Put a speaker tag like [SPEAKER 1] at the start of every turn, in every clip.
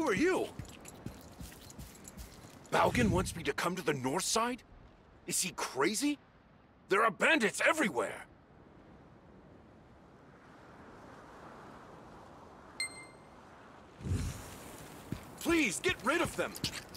[SPEAKER 1] Who are you? Balgan wants me to come to the north side? Is he crazy? There are bandits everywhere! Please, get rid of them!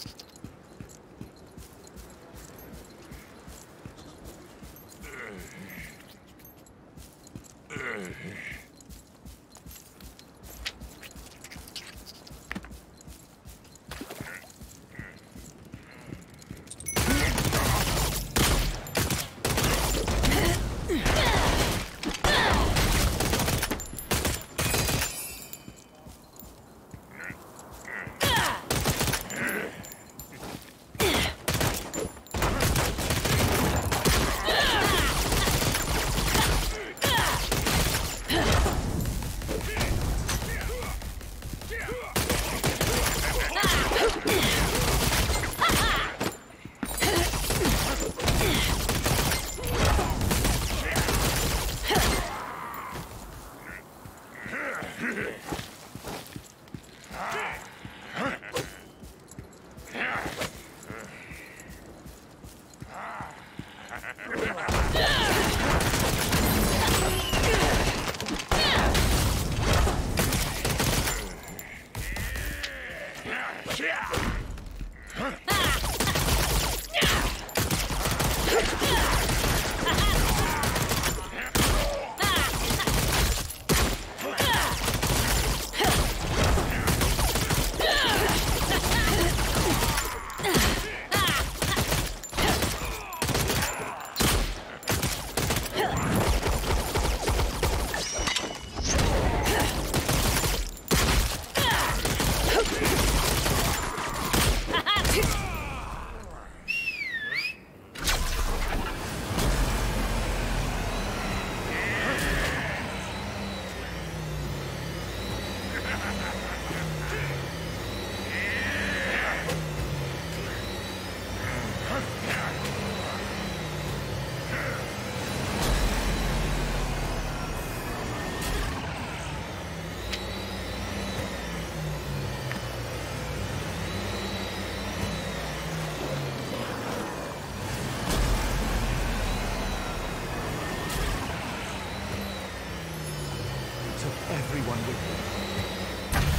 [SPEAKER 2] Everyone with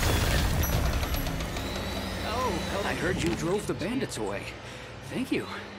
[SPEAKER 2] me.
[SPEAKER 3] Oh, I heard you drove the bandits away. Thank you.